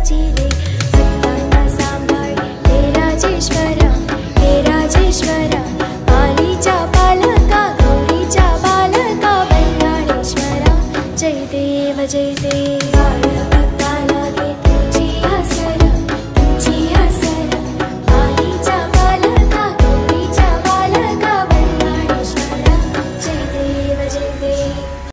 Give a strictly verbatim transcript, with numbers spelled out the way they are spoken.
काळजी दे, भक्तांना सांभाळ हे राजेश्वरा, हे राजेश्वरा, पालीच्या पालका गौरीच्या बालका बल्लाळेश्वरा, जय देव जय देव.